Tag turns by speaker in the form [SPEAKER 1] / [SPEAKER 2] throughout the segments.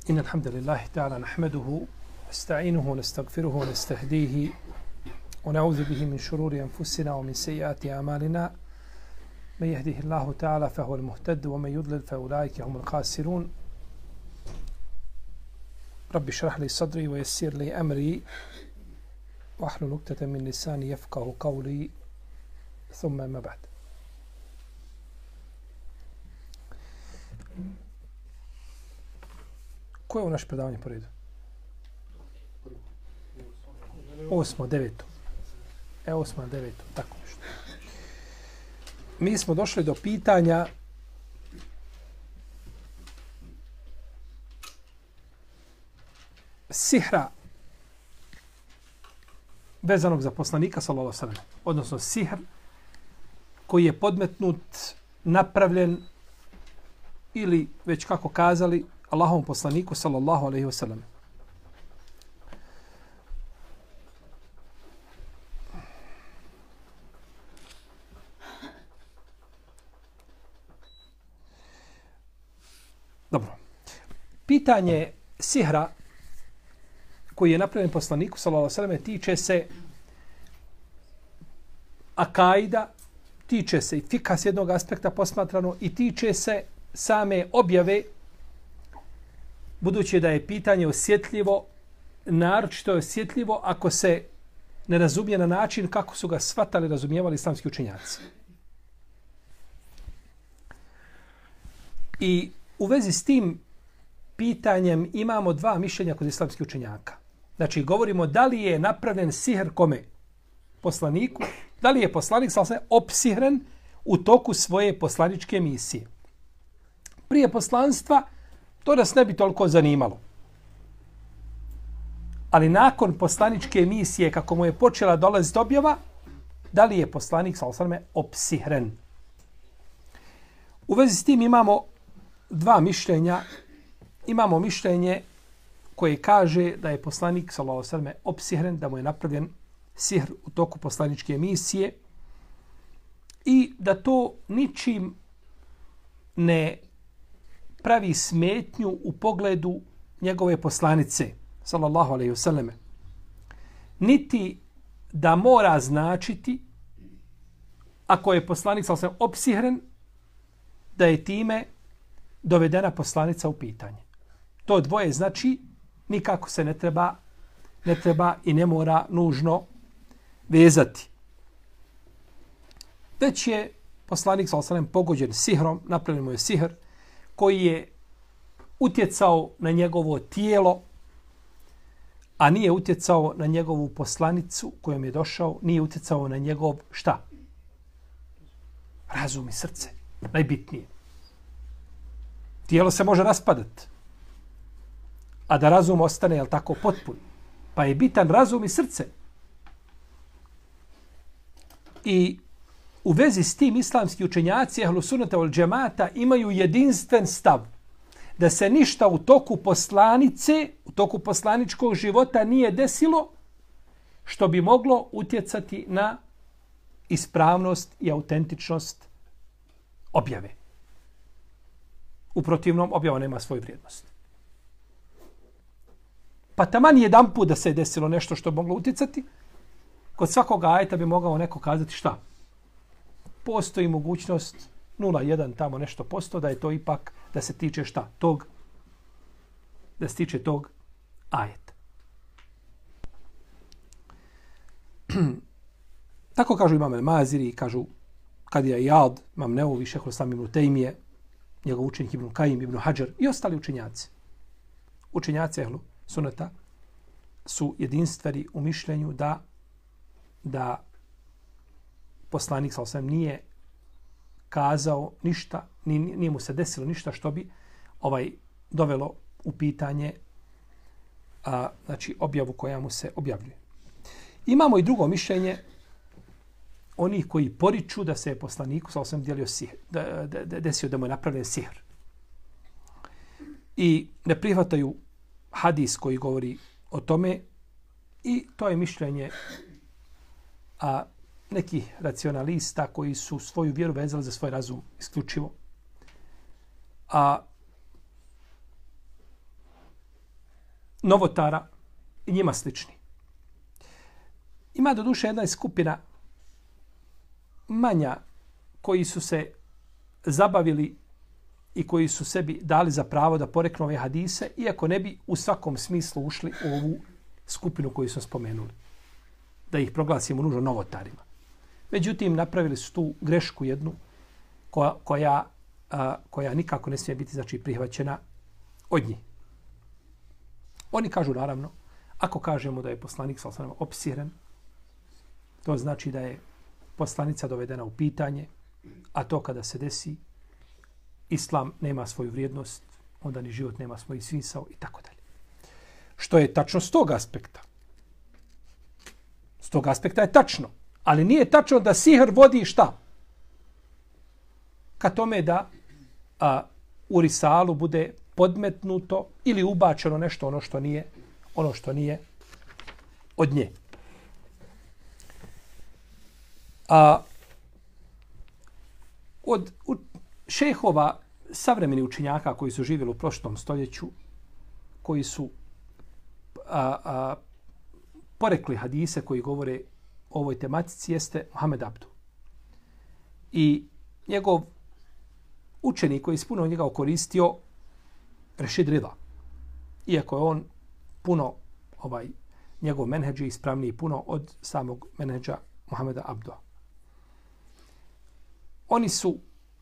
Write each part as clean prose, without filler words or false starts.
[SPEAKER 1] إن الحمد لله تعالى نحمده نستعينه ونستغفره ونستهديه ونعوذ به من شرور أنفسنا ومن سيئات أعمالنا من يهده الله تعالى فهو المهتد ومن يضلل فأولئك هم الخاسرون رب اشرح لي صدري ويسر لي أمري واحلل عقدة من لساني يفقهوا قولي ثم ما بعد. Koje je ovo naše predavanje po redu? 8. 9. 8. 9. Tako nešto. Mi smo došli do pitanja sihra vezanog za poslanika sallallahu alejhi ve sellem, odnosno sihr koji je podmetnut, napravljen ili već kako kazali Allahovom poslaniku sallallahu alejhi ve sellem. Dobro. Pitanje sihra koji je napravljen poslaniku sallallahu alejhi ve sellem tiče se akaida, tiče se i fika s jednog aspekta posmatrano i tiče se same objave, budući da je pitanje osjetljivo, naročito je osjetljivo ako se ne razumije na način kako su ga shvatali, razumijevali islamski učenjaci. I u vezi s tim pitanjem imamo dva mišljenja kod islamskih učenjaka. Znači, govorimo da li je napravljen sihr kome? Poslaniku. Da li je poslanik opsihren u toku svoje poslaničke misije? Prije poslanstva to nas ne bi toliko zanimalo. Ali nakon poslaničke misije, kako mu je počela dolaziti objava, da li je poslanik opsihren? U vezi s tim imamo dva mišljenja. Imamo mišljenje koje kaže da je poslanik opsihren, da mu je napravljen sihr u toku poslaničke misije i da to ničim ne pravi smetnju u pogledu njegove poslanice, sallallahu alejhi ve selleme. Niti da mora značiti, ako je poslanik opsihren, da je time dovedena poslanica u pitanje. To dvoje znači nikako se ne treba i ne mora nužno vezati. Već je poslanik pogođen sihrom, napravljen mu je sihr koji je utjecao na njegovo tijelo, a nije utjecao na njegovu poslanicu kojom je došao, nije utjecao na njegov šta? Razum i srce. Najbitnije. Tijelo se može raspadati, a da razum ostane, jel tako, potpun. Pa je bitan razum i srce. I u vezi s tim islamski učenjaci ehlu sunnata wal džemata imaju jedinstven stav da se ništa u toku poslanice, u toku poslaničkog života nije desilo što bi moglo utjecati na ispravnost i autentičnost objave. U protivnom, objava nema svoju vrijednost. Pa taman jedan put da se je desilo nešto što bi moglo utjecati, kod svakog ajeta bi mogao neko kazati šta? Postoji mogućnost 0,1 tamo nešto posto, da je to ipak, da se tiče šta? Da se tiče tog ajeta. Tako kažu imam el-Maziri, kažu Kadija Iyad, imam Neovi, Šehhul Islam ibn Tejmije, njegov učenik Ibn Kajim, Ibn Hadžar i ostali učenjaci. Učenjaci ehlu suneta su jedinstveni u mišljenju da poslanik nije kazao ništa, nije mu se desilo ništa što bi dovelo u pitanje znači objavu koja mu se objavljuje. Imamo i drugo mišljenje onih koji poriču da se je poslaniku desio da mu je napravljen sihr. I ne prihvataju hadis koji govori o tome i to je mišljenje nekih racionalista koji su svoju vjeru vezali za svoj razum isključivo. novotara i njima slični. Ima do duše jedna skupina manja koji su se zabavili i koji su sebi dali za pravo da poreknu ove hadise, iako ne bi u svakom smislu ušli u ovu skupinu koju smo spomenuli. Da ih proglasimo nužno novotarima. Međutim, napravili su tu grešku jednu koja nikako ne smije biti znači, prihvaćena od njih. Oni kažu, naravno, ako kažemo da je poslanik sallallahu opsiren, to znači da je poslanica dovedena u pitanje, a to kada se desi, islam nema svoju vrijednost, onda ni život nema svoj smisao i tako dalje. Što je tačno s tog aspekta. S tog aspekta je tačno. Ali nije tačno da sihr vodi šta? Ka tome da u risalu bude podmetnuto ili ubačeno nešto ono što nije od nje. Od šejhova savremeni učenjaka koji su živjeli u prošlom stoljeću, koji su porekli hadise koji govore o ovoj tematici, jeste Muhammed Abdu. I njegov učenik koji je puno njega koristio, Rešid Rida. Iako je on puno, njegov menheđ je ispravniji puno od samog menheđa Muhammeda Abdua. Oni su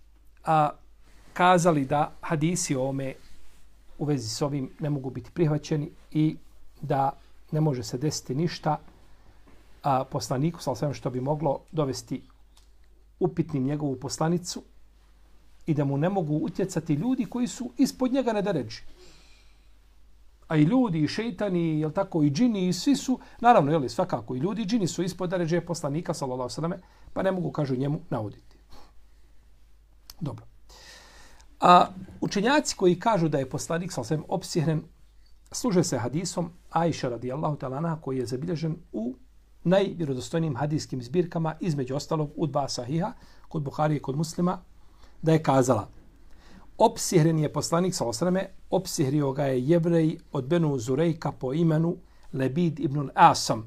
[SPEAKER 1] kazali da hadisi o ome u vezi s ovim ne mogu biti prihvaćeni i da ne može se desiti ništa poslaniku, što bi moglo dovesti upitnim njegovu poslanicu i da mu ne mogu utjecati ljudi koji su ispod njega na deređi. A i ljudi, i šejtani, jel tako, i džini, i svi su, naravno, jel, svakako, i ljudi, i džini su ispod deređe poslanika, sallallahu alejhi ve selleme, pa ne mogu, kažu, njemu nauditi. Dobro. A učenjaci koji kažu da je poslanik sallallahu alejhi ve sellem opsihren, služe se hadisom Ajša radijallahu ta'ala anha koji je zabilježen u najvjerodostojnijim hadijskim zbirkama, između ostalog u dva sahiha, kod Buharije i kod Muslima, da je kazala: opsihren je poslanik sallallahu alejhi ve selleme, opsihrio ga je Jevrej od Benu Zurejka po imenu Lebid ibn Asam.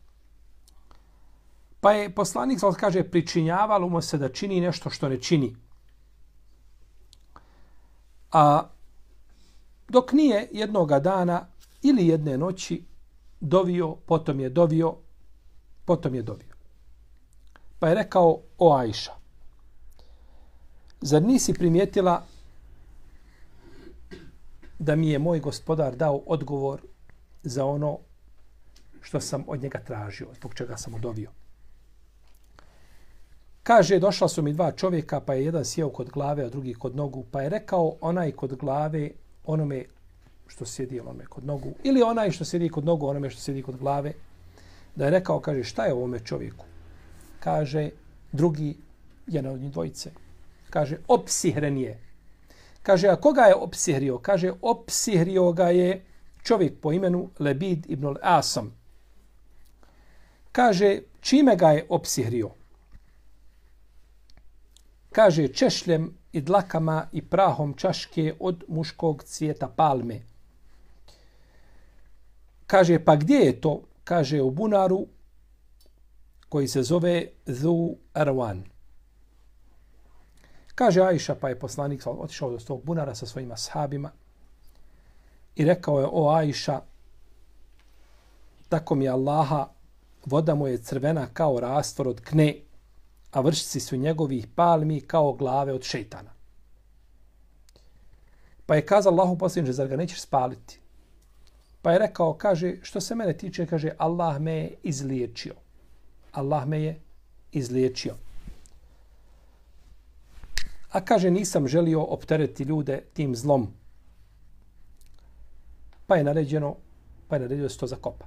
[SPEAKER 1] Pa je poslanik sallallahu kaže pričinjavalo mu se da čini nešto što ne čini. A dok nije jednoga dana ili jedne noći dovio, potom je dovio. Pa je rekao: o Ajša, zar nisi primijetila da mi je moj gospodar dao odgovor za ono što sam od njega tražio, zbog čega sam odovio? Kaže, došla su mi dva čovjeka, pa je jedan sjeo kod glave, a drugi kod nogu, pa je rekao onaj kod glave onome što sjedi onome kod nogu, ili onaj što sjedi kod nogu onome što sjedi kod glave, da je rekao, kaže, šta je ovome čovjeku? Kaže, drugi, jedan od njih dvojice, kaže, opsihren je. Kaže, a koga je opsihrio? Kaže, opsihrio ga je čovjek po imenu Lebid ibn Asam. Kaže, čime ga je opsihrio? Kaže, češljem i dlakama i prahom čaške od muškog cvijeta palme. Kaže, pa gdje je to? Kaže, u bunaru koji se zove Zu Arwan. Kaže Ajša, pa je poslanik otišao do tog bunara sa svojim ashabima i rekao je: o Ajša, tako mi je Allaha, voda mu je crvena kao rastvor od kne, a vršci su njegovih palmi kao glave od šejtana. Pa je kazao Allahu poslaniče, zar ga nećeš spaliti? Pa je rekao, kaže, što se mene tiče, kaže, Allah me je izliječio. Allah me je izliječio. A kaže, nisam želio optereti ljude tim zlom. Pa je naredio da se to zakopa.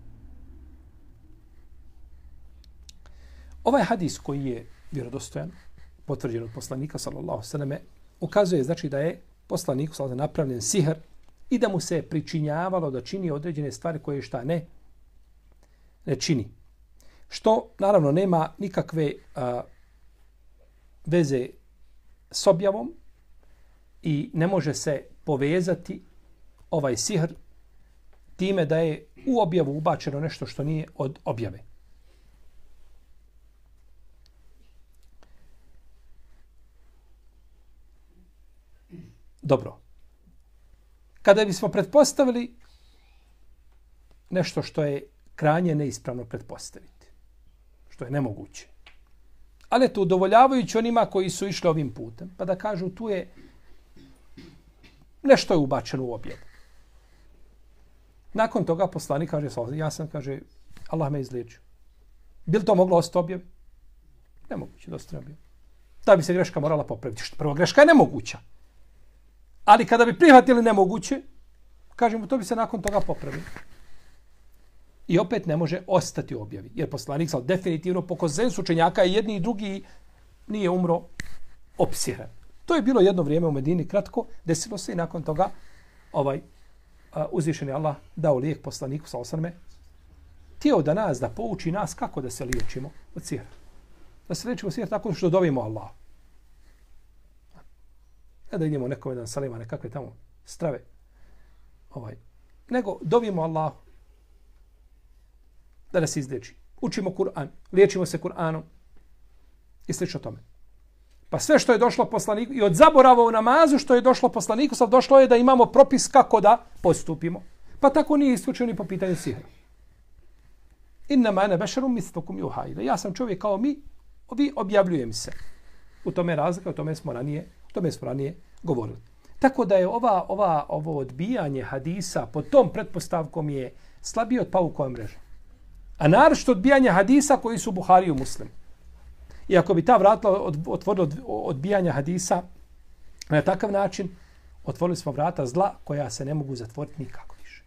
[SPEAKER 1] Ovaj hadis koji je vjerodostojan, potvrđen od poslanika, sallallahu alejhi ve selleme, ukazuje znači da je poslaniku sallallahu napravljen sihr i da mu se pričinjavalo da čini određene stvari koje šta ne čini. Što, naravno, nema nikakve veze s objavom i ne može se povezati ovaj sihr time da je u objavu ubačeno nešto što nije od objave. Dobro. Kada bismo pretpostavili nešto što je krajnje neispravno pretpostaviti, što je nemoguće, ali to udovoljavajući onima koji su išli ovim putem, pa da kažu tu je nešto je ubačeno u objavu. Nakon toga poslanik kaže, ja sam, kaže, Allah me izliječio. Bi li to moglo ostati objavi? Nemoguće da ostane objavi. Da bi se greška morala popraviti. Prvo, greška je nemoguća. Ali kada bi prihvatili nemoguće, kažemo, to bi se nakon toga popravilo. I opet ne može ostati u objavi. Jer poslanik sam definitivno po konsensu učenjaka i jedni i drugi nije umro opsiran. To je bilo jedno vrijeme u Medini kratko, desilo se i nakon toga uzvišeni Allah dao lijek poslaniku sa osrme. Htio da nas, da pouči nas kako da se liječimo od sihra. Da se liječimo od sihra tako što dovimo Allah. Ne da idemo nekome da salima nekakve tamo strave. Nego dovimo Allah da nas izliječi. Učimo Kur'an, liječimo se Kur'anom i slično tome. Pa sve što je došlo poslaniku i od zaborava u namazu što je došlo poslaniku, sad došlo je da imamo propis kako da postupimo. Pa tako nije isključeno ni po pitanju sihra. Innama ana basharun mislukum yuha ilayya. Ja sam čovjek kao vi objavljujem se. U tome je razlika, o tome smo ranije govorili. Tako da je ovo odbijanje hadisa pod tom pretpostavkom je slabije od paukove mreže. A naročito odbijanje hadisa koji su Buhari i Muslim. I ako bi ta vrata otvorila odbijanja hadisa na takav način, otvorili smo vrata zla koja se ne mogu zatvoriti nikako više.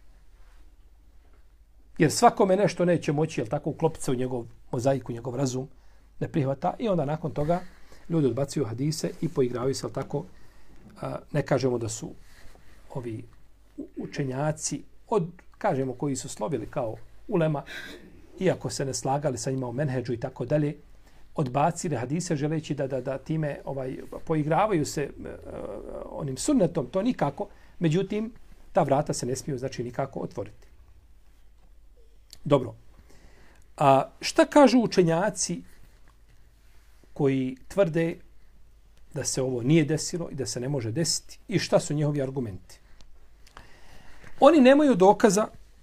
[SPEAKER 1] Jer svakome nešto neće moći, jel tako, uklopiti se u njegov mozaik, u njegov razum, ne prihvata. I onda nakon toga ljudi odbacuju hadise i poigravaju se, jel tako, ne kažemo da su ovi učenjaci, kažemo koji su slovili kao ulema, iako se ne slagali sa njima u menheđu i tako dalje, odbacili hadise želeći da time poigravaju se onim sunnetom, to nikako. Međutim, ta vrata se ne smiju znači nikako otvoriti. Dobro. A šta kažu učenjaci koji tvrde da se ovo nije desilo i da se ne može desiti i šta su njihovi argumenti? Oni nemaju dokaza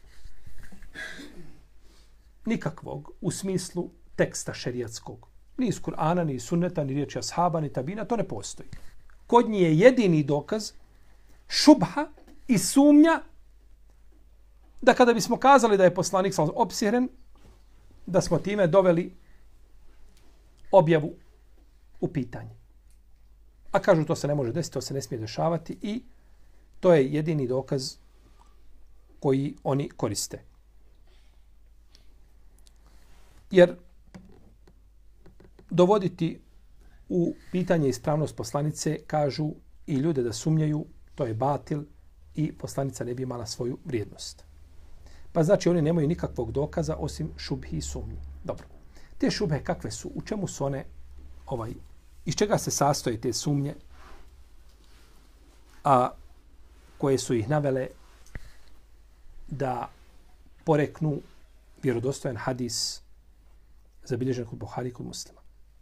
[SPEAKER 1] nikakvog u smislu teksta šerijatskog. Ni iz Kur'ana, ni iz sunneta, ni riječi ashaba, ni tabina, to ne postoji. Kod njih je jedini dokaz šubha i sumnja da kada bismo kazali da je poslanik opsihren, da smo time doveli objavu u pitanje. A kažu to se ne može desiti, to se ne smije dešavati i to je jedini dokaz koji oni koriste. Jer dovoditi u pitanje ispravnost poslanice, kažu i ljude da sumnjaju, to je batil i poslanica ne bi imala svoju vrijednost. Pa znači oni nemaju nikakvog dokaza osim šubhi i sumnji. Dobro. Te šubhe kakve su? U čemu su one? Iz čega se sastoje te sumnje? A koje su ih navele da poreknu vjerodostojan hadis zabilježen kod Buhari i kod Muslima.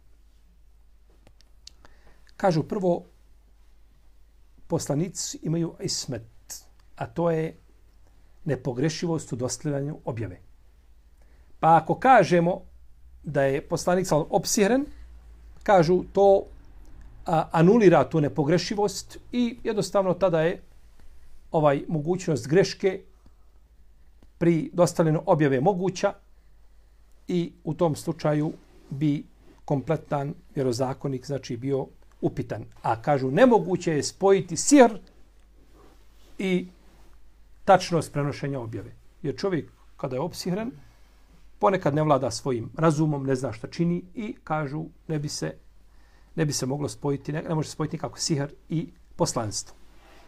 [SPEAKER 1] Kažu prvo, poslanici imaju ismet, a to je nepogrešivost u dostavljanju objave. Pa ako kažemo da je poslanik opsihren, kažu to anulira tu nepogrešivost i jednostavno tada je mogućnost greške pri dostavljanju objave moguća i u tom slučaju bi kompletan vjerozakonik znači bio upitan. A kažu nemoguće je spojiti sihr i tačnost prenošenja objave. Jer čovjek kada je opsihren ponekad ne vlada svojim razumom, ne zna šta čini i kažu ne bi se moglo spojiti, ne može spojiti nikako sihr i poslanstvo.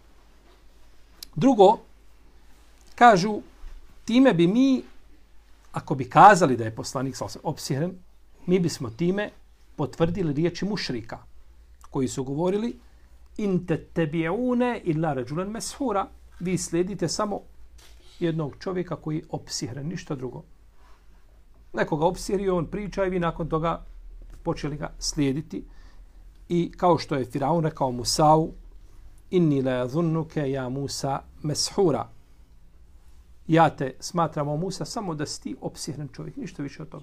[SPEAKER 1] Drugo, kažu time bi mi, ako bi kazali da je poslanik opsihren, mi bismo time potvrdili riječi mušrika koji su govorili in tettebi'une illa rajulan meshura, vi slijedite samo jednog čovjeka koji je opsihren, ništa drugo. Nekoga opsihrio, on priča i vi nakon toga počeli ga slijediti. I kao što je Firaun rekao Musau, inni la zunnuke ja Musa meshura. Ja te smatram, o Musa, samo da si ti opsihren čovjek, ništa više od toga.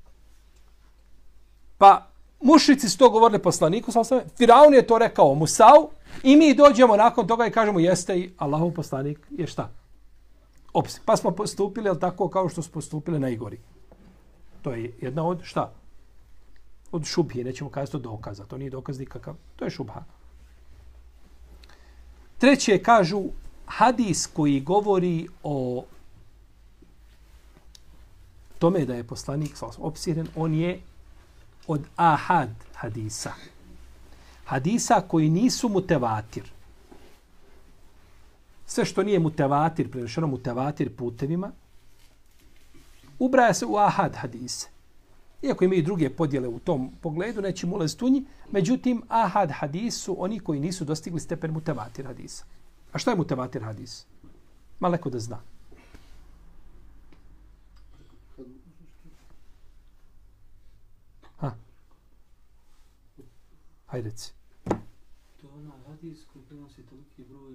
[SPEAKER 1] Pa mušrici su to govorili poslaniku, Firaun je to rekao Musau i mi dođemo nakon toga i kažemo jeste i Allahov poslanik je šta? Pa smo postupili, ali tako kao što su postupili najgori. To je jedna od šta? Od šubhije, nećemo kazati od dokaza. To nije dokaz nikakav. To je šubha. Treće kažu hadis koji govori o tome da je poslanik opsiren, on je od ahad hadisa. Hadisa koji nisu mutevatir. Sve što nije mutevatir, prenošeno mutevatir putevima, ubraja se u ahad hadise. Iako imaju druge podjele u tom pogledu, nećemo ulaziti u njih, međutim, ahad hadis su oni koji nisu dostigli stepen mutevatir hadisa. A šta je mutevatir hadis? Maleko da zna. Hajde reci.
[SPEAKER 2] To je ona hadis koji prenosi toliki broj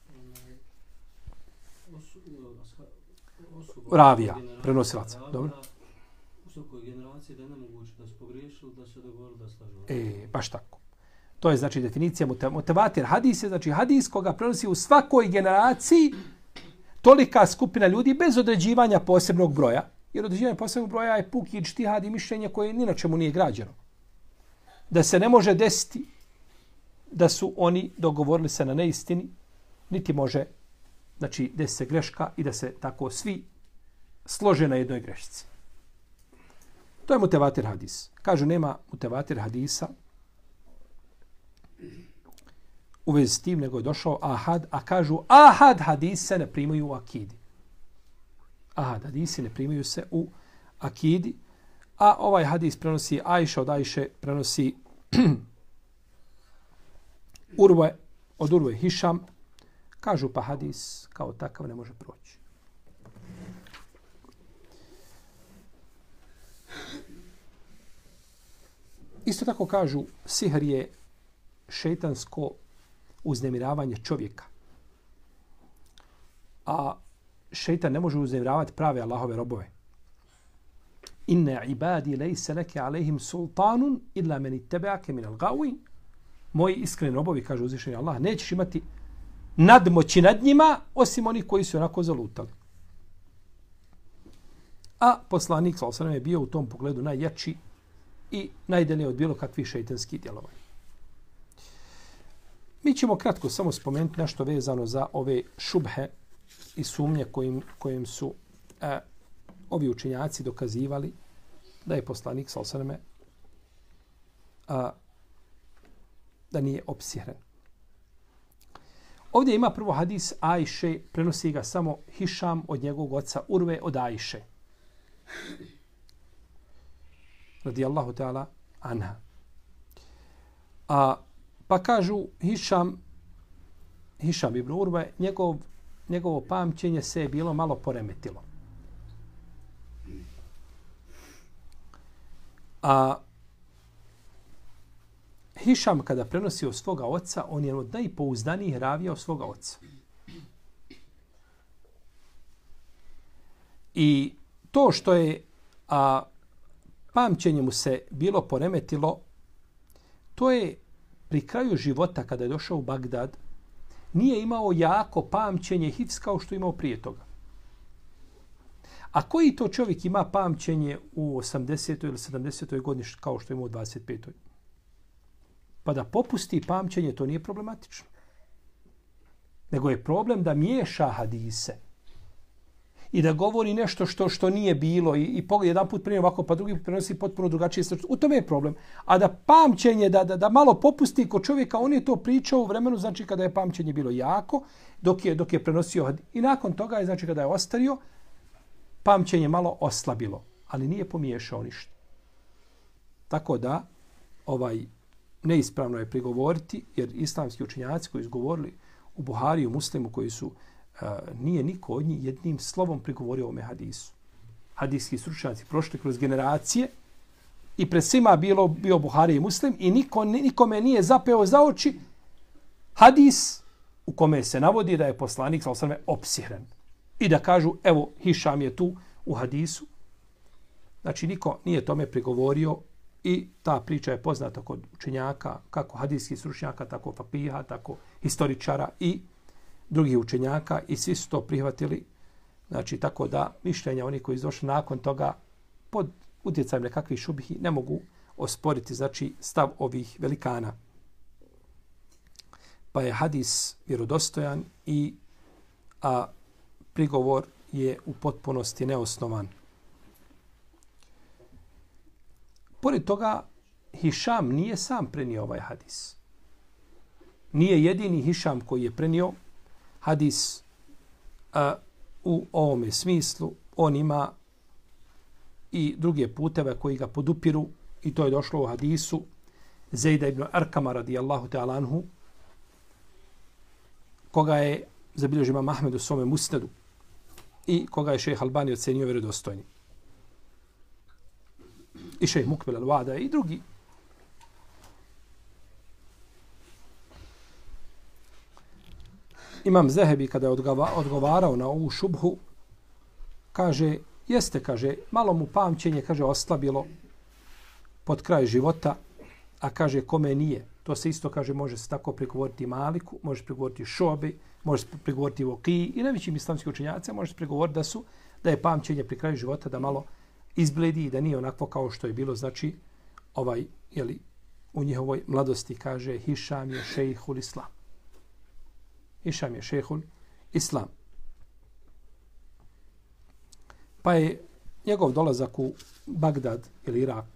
[SPEAKER 2] osoba.
[SPEAKER 1] Ravija, prenosilaca. Dobro.
[SPEAKER 2] U svakoj generaciji da je nemoguće da su pogriješili, da se dogovorili da slažu.
[SPEAKER 1] Baš tako. To je znači definicija mutevatir hadis je znači hadis koga prenosi u svakoj generaciji tolika skupina ljudi bez određivanja posebnog broja. Jer određivanje posebnog broja je puki džtihad i mišljenje koje ni na čemu nije građeno. Da se ne može desiti da su oni dogovorili se na neistini, niti može znači desiti se greška i da se tako svi slože na jednoj grešci. To je mutevatir hadis. Kažu nema mutevatir hadisa u vezi s tim, nego je došao ahad, a kažu ahad hadis se ne primaju u akidi. Ahad hadisi ne primaju se u akidi, a ovaj hadis prenosi Ajša, od Ajše prenosi Urve, od Urve Hišam. Kažu pa hadis kao takav ne može proći. Isto tako kažu sihr je šejtansko uznemiravanje čovjeka. A šejtan ne može uznemiravati prave Allahove robove. Inna ibadi lejse leke alejhim sultanun illa meni tebeake minal gawin. Moji iskreni robovi, kaže uzvišeni Allah, nećeš imati nadmoći nad njima, osim onih koji su onako zalutali. A poslanik s.a.v. je bio u tom pogledu najjači i najdelije od bilo kakvih šejtanskih djelovanja. Mi ćemo kratko samo spomenuti nešto vezano za ove šubhe i sumnje kojim su ovi učenjaci dokazivali da je poslanik s.a.v. Da nije opsihren. Ovdje ima prvo hadis Ajše, prenosi ga samo Hišam od njegovog oca Urve od Ajše. Radijallahu ta'ala anha. Pa kažu Hišam ibn Urve, njegovo pamćenje se je bilo malo poremetilo. A Hišam kada prenosi od svoga oca, on je od najpouzdanijih ravija od svoga oca. I to što je pamćenje mu se bilo poremetilo, to je pri kraju života kada je došao u Bagdad, nije imao jako pamćenje hifz kao što je imao prije toga. A koji to čovjek ima pamćenje u 80. ili 70. godini kao što je imao u 25. Pa da popusti pamćenje, to nije problematično. Nego je problem da miješa hadise i da govori nešto što nije bilo i jedan put prije ovako, pa drugi put prenosi potpuno drugačije. U tome je problem. A da pamćenje, da malo popusti kod čovjeka, on je to pričao u vremenu, znači kada je pamćenje bilo jako, dok je prenosio hadis. I nakon toga je, znači kada je ostario, pamćenje malo oslabilo, ali nije pomiješao ništa. Tako da, neispravno je prigovoriti, jer islamski učenjaci koji su govorili u Buhari i u Muslimu, koji su nije niko od njih jednim slovom prigovorio ovome hadisu. Hadijski stručnjaci prošli kroz generacije i pred svima bio Buhari i Muslim i nikome nije zapeo za oči hadis u kome se navodi da je poslanik sallallahu alejhi ve sellem opsihren. I da kažu, evo, Hišam je tu u hadisu. Znači, niko nije tome prigovorio i ta priča je poznata kod učenjaka, kako hadijskih stručnjaka, tako fakiha, tako historičara i drugih učenjaka i svi su to prihvatili. Znači, tako da mišljenja oni koji izdošli nakon toga pod utjecajem nekakvih šubhi ne mogu osporiti, znači, stav ovih velikana. Pa je hadis vjerodostojan a prigovor je u potpunosti neosnovan. Pored toga, Hišam nije sam prenio ovaj hadis. Nije jedini Hišam koji je prenio hadis u ovome smislu. On ima i druge puteve koji ga podupiru i to je došlo u hadisu Zejda ibn Arkama radijallahu ta'ala anhu, koga je zabilježio imam Ahmed u svome musnedu i koga je šejh Albani ocenio vjerodostojnim. I šejh Mukbil al-Wada i drugi. Imam Zehebi kada je odgovarao na ovu šubhu, kaže, kaže, malo mu pamćenje, kaže, oslabilo pod kraj života, a kaže, kome nije. To se isto, kaže, može se tako prigovoriti Maliku, može se prigovoriti Šobi, može se prigovoriti Vokiji i najvećim islamskim učenjacima može se prigovoriti da je pamćenje pri kraju života da malo izbledi i da nije onako kao što je bilo, znači, u njihovoj mladosti, kaže, Hišam je šejhul Islam. Hišam je šejhul Islam. Pa je njegov dolazak u Bagdad ili Irak,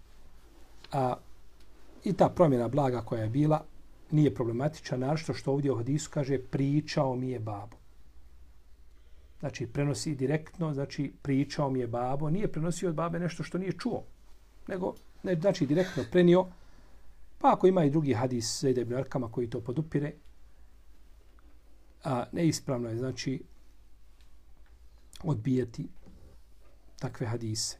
[SPEAKER 1] i ta promjena blaga koja je bila nije problematična, našto što ovdje u hadisu kaže pričao mi je babo. Znači prenosi direktno, znači pričao mi je babo, nije prenosio od babe nešto što nije čuo, nego znači direktno prenio. Pa ako ima i drugi hadis Zejda ibn Arkama koji to podupire, neispravno je znači odbijati takve hadise.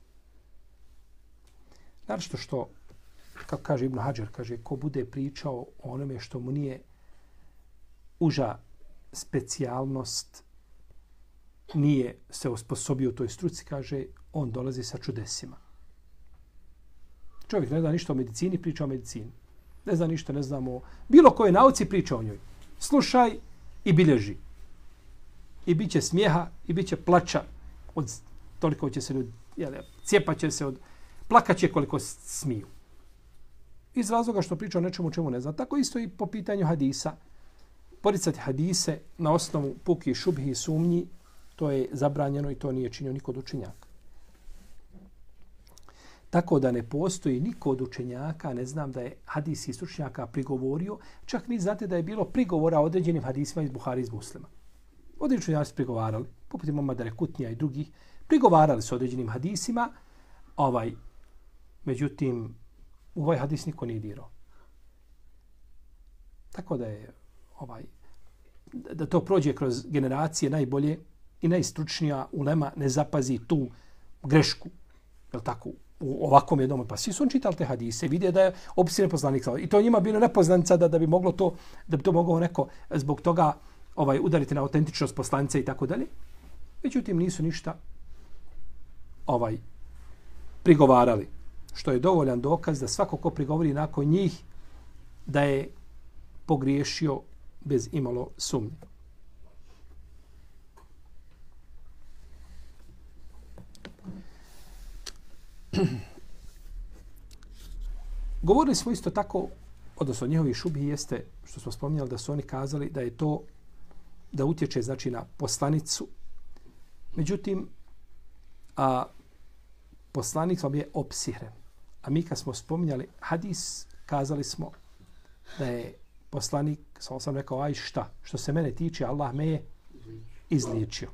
[SPEAKER 1] Naravno što, kako kaže Ibn Hadžar, kaže, ko bude pričao o onome što mu nije uža specijalnost, nije se osposobio u toj struci, kaže, on dolazi sa čudesima. Čovjek ne zna ništa o medicini, priča o medicini. Ne zna ništa, ne znamo o bilo koje nauci, priča o njoj. Slušaj i bilježi. I bit će smijeha, i bit će plača. Toliko će se ljudi, cijepat će se, plakat će koliko smiju. Iz razloga što priča o nečemu čemu ne zna. Tako isto i po pitanju hadisa. Poricati hadise na osnovu puki, šubhi i sumnji, to je zabranjeno i to nije činio niko od učenjaka. Tako da ne postoji niko od učenjaka, ne znam da je hadisi stručnjaka prigovorio, čak ni znate da je bilo prigovora određenim hadisima iz Buhari iz Muslima. Određeni učenjaci prigovarali, poput imama Darekutnija i drugih, prigovarali su određenim hadisima, međutim, u ovaj hadis niko nije dirao. Tako da je da to prođe kroz generacije najbolje i najstručnija ulema ne zapazi tu grešku. Je tako? U ovakvom jednom. Pa svi su on čitali te hadise, vide da je opisiren poslanik. I to njima bilo nepoznanica da bi moglo to, da bi to moglo neko zbog toga udariti na autentičnost poslanice i tako dalje. Međutim, nisu ništa prigovarali. Što je dovoljan dokaz da svako ko prigovori nakon njih da je pogriješio bez imalo sumnje. Govorili smo isto tako, odnosno njihovi šubhi jeste, što smo spominjali, da su oni kazali da je to, da utječe znači na poslanicu. Međutim, poslanik je opsihren. A mi kad smo spominjali hadis, kazali smo da je poslanik, sam rekao, aj šta, što se mene tiče, Allah me je izliječio.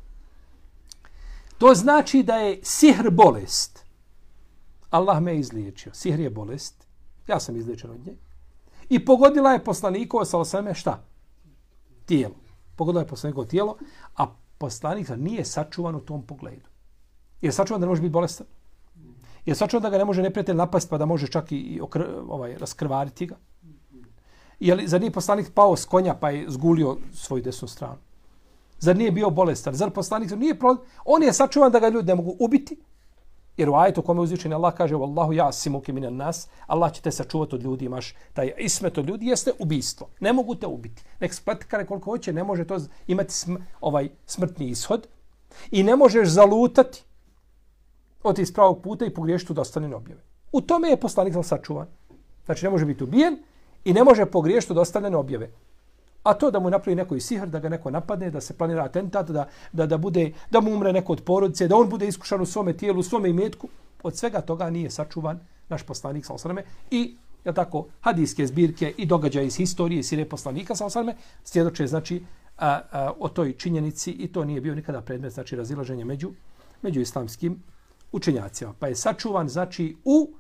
[SPEAKER 1] To znači da je sihr bolest. Allah me je izliječio. Sihr je bolest. Ja sam izliječen od nje. I pogodila je poslanikova sallallahu šta? Tijelo. pogodila je poslanikovo tijelo, a poslanik nije sačuvan u tom pogledu. Je sačuvan da ne može biti bolestan? Je sačuvan da ga ne može neprijatelj napast pa da može čak i raskrvariti ga? Zar nije poslanik pao s konja pa je zgulio svoju desnu stranu? Zar nije bio bolestan? Zar poslanik nije on je sačuvan da ga ljudi ne mogu ubiti? Jer u ajetu kome uzvišeni Allah kaže Wallahu ja'simuke minan nas, Allah će te sačuvati od ljudi, imaš taj ismet od ljudi, jeste ubistvo. Ne mogu te ubiti. Nek spletkare koliko hoće, ne može to imati smrtni ishod i ne možeš zalutati od iz pravog puta i pogriješiti u dostavljene objave. U tome je poslanik sačuvan. Znači ne može biti ubijen i ne može pogriješiti u dostavljene objave. A to da mu napravi neko i sihr, da ga neko napadne, da se planira atentat, da mu umre neko od porodice, da on bude iskušan u svome tijelu, u svome imetku, od svega toga nije sačuvan naš poslanik sallallahu alejhi ve selleme i ja tako hadijske zbirke i događaje iz historije sire poslanika sallallahu alejhi ve selleme svjedoče znači o toj činjenici i to nije bio nikada predmet znači razilaženja među islamskim učenjacima. Pa je sačuvan znači u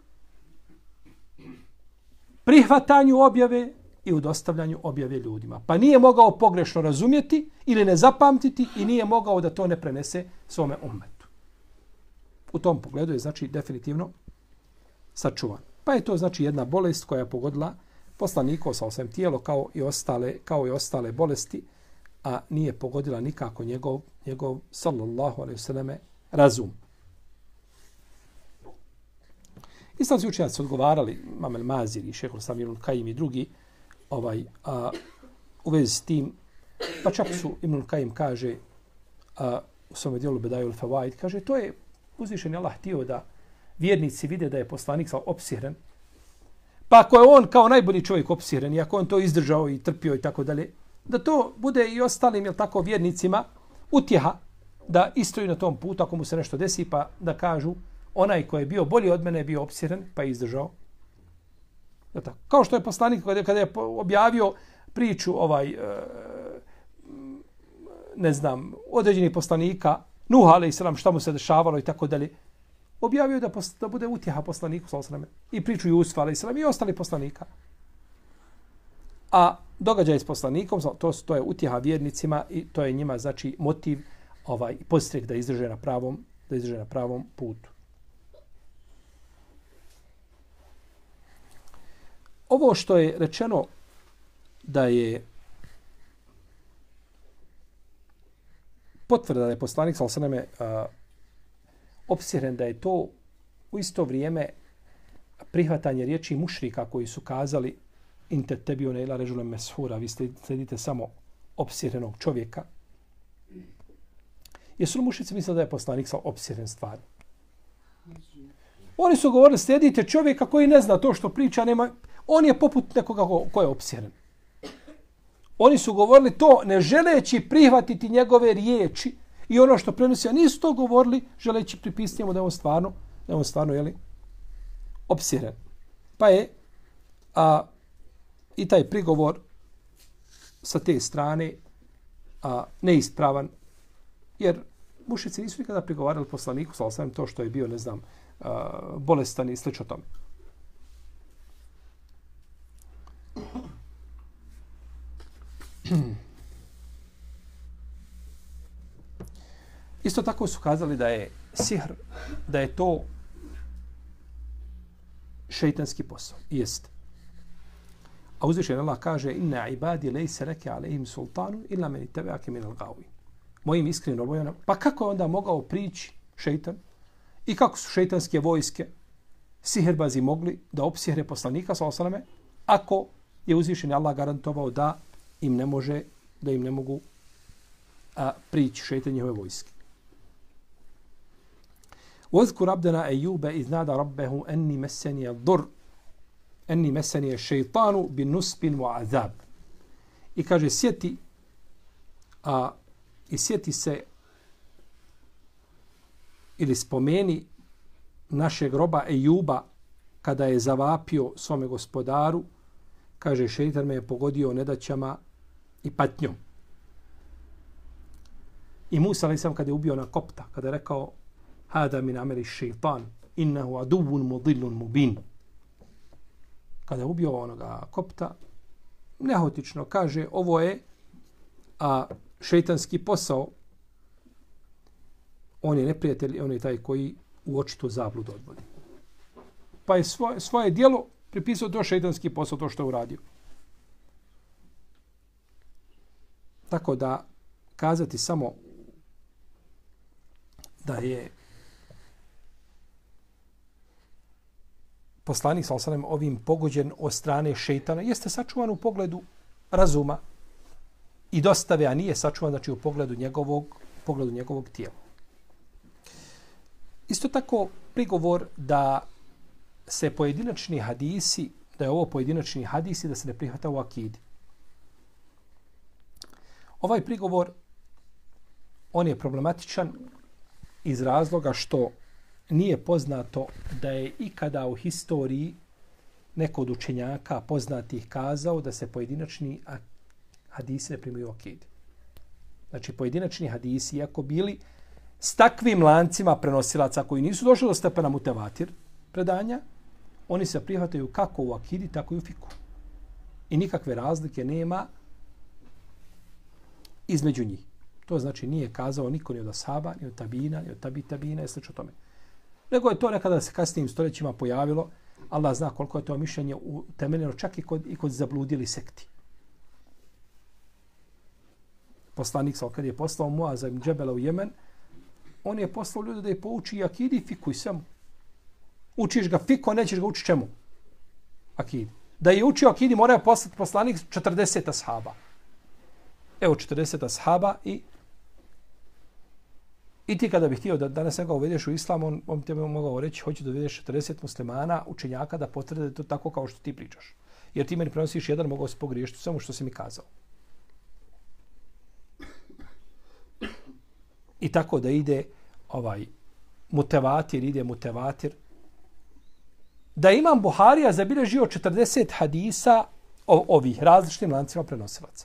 [SPEAKER 1] prihvatanju objave i u dostavljanju objave ljudima. Pa nije mogao pogrešno razumjeti ili ne zapamtiti i nije mogao da to ne prenese svome ummetu. U tom pogledu je znači definitivno sačuvan. Pa je to znači jedna bolest koja je pogodila poslanikovo sallallahu alejhi ve sellem tijelo kao i ostale bolesti, a nije pogodila nikako njegov sallallahu alejhi ve selleme razum. Islamski učenjaci su odgovarali, Imam el-Maziri, Šejh el-Islam Ibn Kajim i drugi, u vezi s tim, pa čak su Ibn Kajim kaže u svome dijelu Bedajul Fawaid, kaže to je uzvišeni Allah htio da vjernici vide da je poslanik opsihren. Pa ako je on kao najbolji čovjek opsihren i ako on to izdržao i trpio i tako dalje, da to bude i ostalim jel tako vjernicima utjeha da istoju na tom putu ako mu se nešto desi pa da kažu onaj koji je bio bolji od mene je bio opsiren pa je izdržao. Kao što je poslanik kada je objavio priču ne znam, određenih poslanika, Nuh alejselam šta mu se dešavalo i tako dalje, objavio da bude utjeha poslaniku sallallahu alejhi ve sellem i priču Jusufa alejselam i ostali poslanika. A događaj s poslanikom, to je utjeha vjernicima i to je njima znači motiv podstrek da izdrže na pravom putu. Ovo što je rečeno da je potvrda da je poslanik sallallahu alejhi ve selleme opsiren, da je to u isto vrijeme prihvatanje riječi mušrika koji su kazali in tettabiuna ila rajulan mashura, vi sledite samo opsirenog čovjeka. Jesu li mušrici mislili da je poslanik opsiren stvarno? Oni su govorili sledite čovjeka koji ne zna to što priča, on je poput nekoga ko je opsiren. Oni su govorili to ne želeći prihvatiti njegove riječi i ono što prenosi, a nisu to govorili želeći pripisati mu da je on stvarno jeli, opsiren. Pa je i taj prigovor sa te strane neispravan, jer mušrici nisu nikada prigovarali poslaniku, sallallahu alejhi ve sellem, to što je bio, ne znam, bolestan i slično tome. Isto tako su kazali da je sihr, da je to šejtanski posao. Jeste. A uzvišeni Allah kaže inna ibadi laysa laka alayhim sultanu illa man ittaba'aka min al-ghawi. Mojim iskrenim robovima, pa kako je onda mogao prići šejtan i kako su šejtanske vojske siherbazi mogli da opsihre poslanika sallallahu alejhi ve selleme ako je uzvišeni Allah garantovao da im ne mogu prići šejtan njihove vojske. وَذْكُرْ عَبْدَنَا أَيُّوبَ إِذْ نَادَى رَبَّهُ أَنِّي مَسَّنِيَ الضُّرُّ أَنِّي مَسَّنِيَ الشَّيْطَانُ بِنُصْبٍ وَعَذَابٍ. I kaže sjeti se ili spomeni našeg roba Ejuba kada je zavapio svome gospodaru, kaže šejtan me je pogodio nedaćama i patnjom. I Musa alejselam kada je ubio na kopta, kada je rekao hada min ameli šejtan innahu aduvun mudillun mubin. Kada je ubio onoga kopta, nehotično kaže ovo je šejtanski posao, on je neprijatelj, on je taj koji u očitu zabludu odvodi. Pa je svoje djelo pripisao to šejtanski posao, to što je uradio. Tako da kazati samo da je poslanik sallallahu alejhi ve sellem ovim pogođen od strane šejtana, jeste sačuvan u pogledu razuma i dostave, a nije sačuvan znači u pogledu njegovog tijela. Isto tako prigovor da se pojedinačni hadisi, da je ovo pojedinačni hadisi, da se ne prihvata u akidi. Ovaj prigovor, on je problematičan iz razloga što nije poznato da je ikada u historiji neko od učenjaka poznatih kazao da se pojedinačni hadisi ne primaju u akidi. Znači, pojedinačni hadisi, iako bili s takvim lancima prenosilaca koji nisu došli do stepena mutevatir predanja, oni se prihvataju kako u akidi, tako i u fiku. I nikakve razlike nema između njih. To znači nije kazao niko ni od ashaba, ni od tabina, ni od tabina i slično tome. Nego je to nekada se kasnijim stoljećima pojavilo. Allah zna koliko je to mišljenje utemeljeno čak i kod zabludili sekti. Poslanik kad je poslao Muaza ibn Džebela u Jemen, on je poslao ljude da je pouči i akidi i fiku i svemu. Učiš ga fiku, a nećeš ga učiti čemu? Akidi. Da je učio akidi, mora je poslati poslanik 40 ashaba. Evo 40 ashaba i ti kada bih htio da danas nekoga uvedeš u islam, on te mogao reći, hoću da uvedeš 40 muslimana, učenjaka, da potvrde to tako kao što ti pričaš. Jer ti meni prenosiš jedan, mogao se pogriješiti u svemu što si mi kazao. I tako da ide mutevatir. Da Imam Buharija zabilježio 40 hadisa ovih različitim lancima prenosilaca.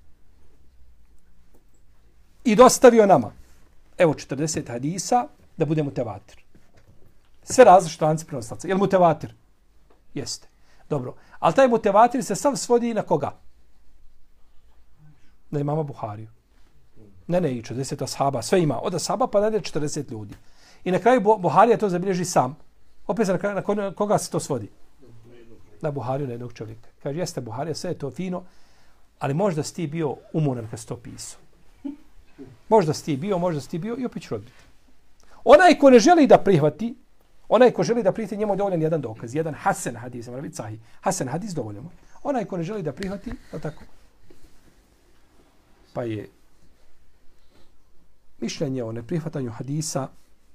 [SPEAKER 1] I dostavio nama. Evo 40 hadisa da bude mutevatir. Sve različite lance prenosilaca. Je li mutevatir? Jeste. Dobro. Ali taj mutevatir se sav svodi na koga? Na Imama Buhariju. Ne, i 40 ashaba. Sve ima. Od ashaba pa nade 40 ljudi. I na kraju Buharija to zabilježi sam. Opet na koga se to svodi? Na Buhariju, na jednog čovjeka. Kaže, jeste Buharija, sve je to fino, ali možda si ti bio umoran kad si to pisao. Možda si ti bio i opet ću odbiti. Onaj ko ne želi da prihvati, njemu je dovoljan jedan dokaz, jedan hasen hadis, mora biti sahih. Hasen hadis dovoljamo. Onaj ko ne želi da prihvati, tako. Pa je mišljenje o neprihvatanju hadisa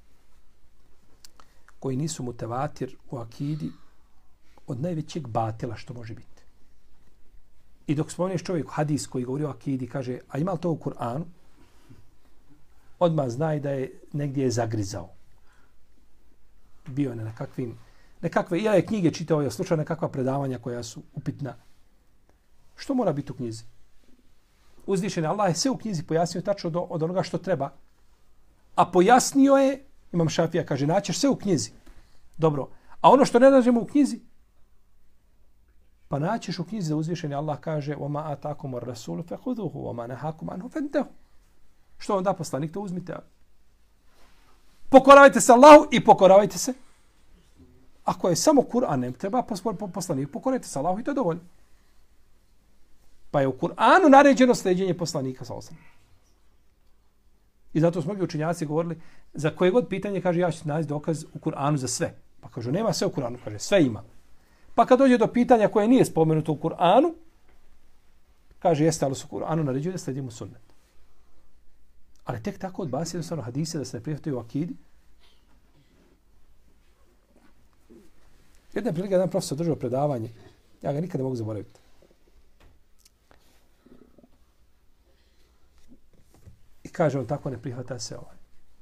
[SPEAKER 1] koji nisu mutevatir u akidi od najvećeg batila što može biti. I dok spomeniš čovjek hadis koji govori o akidi, kaže, a ima li to u Kur'anu? Odmah znaj da je negdje zagrizao. Bio je na nekakve, ja je knjige čitao, je slučao nekakva predavanja koja su upitna. Što mora biti u knjizi? Uzvišen Allah je sve u knjizi pojasnio tačno od onoga što treba. A pojasnio je, Imam Šafija kaže, naćeš sve u knjizi. Dobro. A ono što ne nađemo u knjizi, pa naćeš u knjizi da uzvišen Allah kaže وَمَا أَتَاكُمُ الرَّسُولُ فَخُذُوهُ وَمَا نَهَاكُمْ عَنْهُ فَانْتَهُ. Što vam da poslanik, to uzmite. Pokoravajte se Allahu i pokoravajte se. Ako je samo Kur'an, ne treba poslanik, pokoravajte se Allahu i to je dovoljno. Pa je u Kur'anu naređeno sljeđenje poslanika sa osam. I zato su mnogi učenjaci govorili, za koje god pitanje, kaže, ja ću naći dokaz u Kur'anu za sve. Pa kažu, nema sve u Kur'anu, kaže, sve ima. Pa kad dođe do pitanja koje nije spomenuto u Kur'anu, kaže, jeste, ali su u Kur'anu naređuje da sledimo sunnet. Ali tek tako odbasi jednostavno hadise da se ne prihvataju u akidi. Jedna prilika, jedan profesor držao predavanje, ja ga nikad ne mogu zaboraviti. I kaže on tako, ne prihvata se ovaj.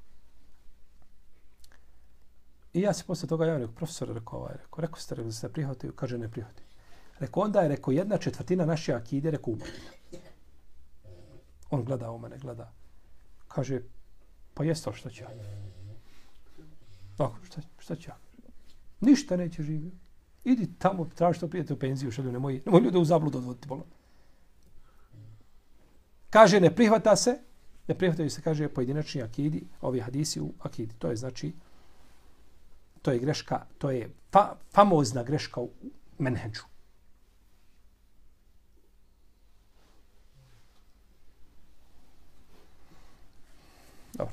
[SPEAKER 1] I ja se posle toga javim, profesor, rekao ste da se ne prihvataju, kaže ne prihvataju. Rekao, onda je, 1/4 naše akide, rekao, upotna. On gleda u mene, gleda. Kaže, pa jeste li što će ja? Tako, šta će ja? Ništa neće živio. Idi tamo, traži što prijete u penziju, šalju, nemoj ljude u zabludu odvoditi. kaže ne prihvataju se, kaže pojedinačni akidi, ovi hadisi u akidi. To je znači, to je greška, to je famozna greška u menheđu. Dobro.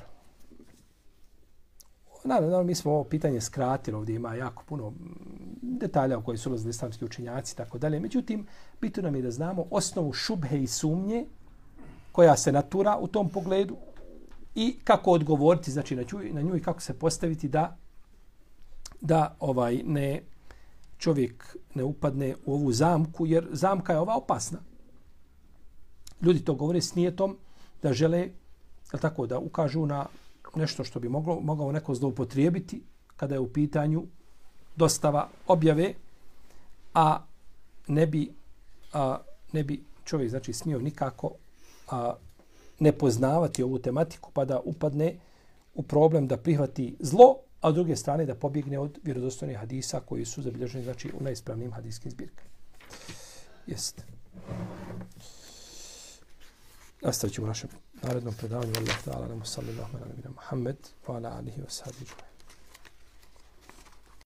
[SPEAKER 1] Naravno, mi smo ovo pitanje skratili, ovdje ima jako puno detalja u koje su ulazili islamski učenjaci i tako dalje. Međutim, bitno nam je da znamo osnovu šubhe i sumnje koja se natura u tom pogledu i kako odgovoriti znači na nju i kako se postaviti da ne čovjek ne upadne u ovu zamku, jer zamka je ova opasna. Ljudi to govore s nijetom da žele tako da ukažu na nešto što bi mogao neko zloupotrijebiti kada je u pitanju dostava objave, a ne bi čovjek znači smio nikako ne poznavati ovu tematiku pa da upadne u problem da prihvati zlo, a s druge strane da pobjegne od vjerodostojnih hadisa koji su zabilježeni znači u najispravnijim hadijskim zbirkama. Jeste. Nastavit ćemo u našem narednom predavanju. Allahu ta'ala, sallallahu alaihi wa sallam, Muhammed, wa ala alihi wa sahbihi.